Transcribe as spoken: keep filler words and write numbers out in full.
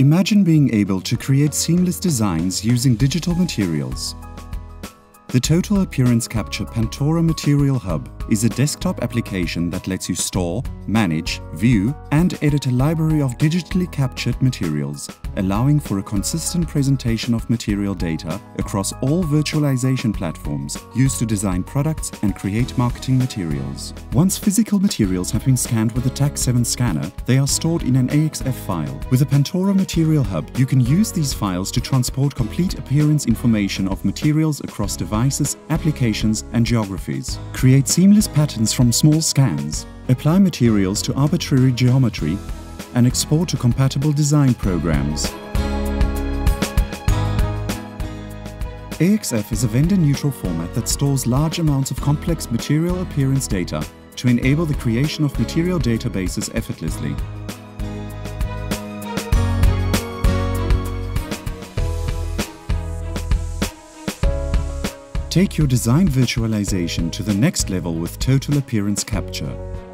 Imagine being able to create seamless designs using digital materials. The Total Appearance Capture Pantora Material Hub is a desktop application that lets you store, manage, view, and edit a library of digitally captured materials, allowing for a consistent presentation of material data across all virtualization platforms used to design products and create marketing materials. Once physical materials have been scanned with a T A C seven scanner, they are stored in an A X F file. With the Pantora Material Hub, you can use these files to transport complete appearance information of materials across devices, applications, and geographies. Create seamless patterns from small scans. Apply materials to arbitrary geometry and export to compatible design programs. A X F is a vendor-neutral format that stores large amounts of complex material appearance data to enable the creation of material databases effortlessly. Take your design virtualization to the next level with Total Appearance Capture.